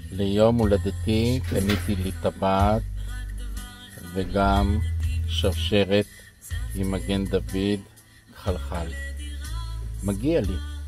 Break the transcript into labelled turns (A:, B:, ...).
A: ליום הולדתי קניתי לי טבעת וגם שרשרת עם מגן דוד חלחל. מגיע לי.